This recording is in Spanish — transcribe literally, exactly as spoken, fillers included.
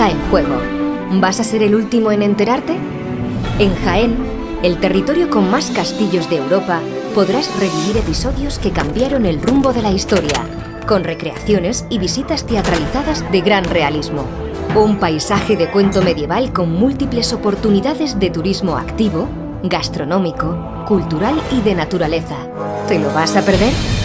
está en juego. ¿Vas a ser el último en enterarte? En Jaén, el territorio con más castillos de Europa, podrás revivir episodios que cambiaron el rumbo de la historia, con recreaciones y visitas teatralizadas de gran realismo. Un paisaje de cuento medieval con múltiples oportunidades de turismo activo, gastronómico, cultural y de naturaleza. ¿Te lo vas a perder?